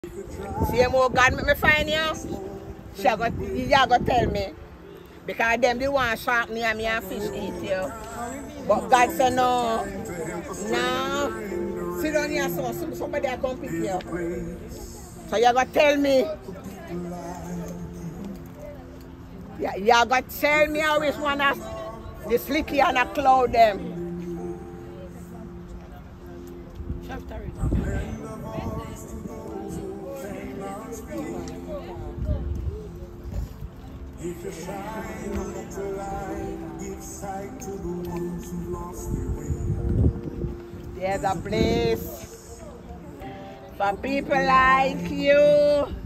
See more God make me find you? You go tell me. Because them the one shark me and me and fish eat you. But God said no. No. Sit down here so somebody will come pick you. So you go tell me. You go tell me how which one of the Slickiana cloud them. If you shine up the light, give sight to the ones who lost their way. There's a place for people like you.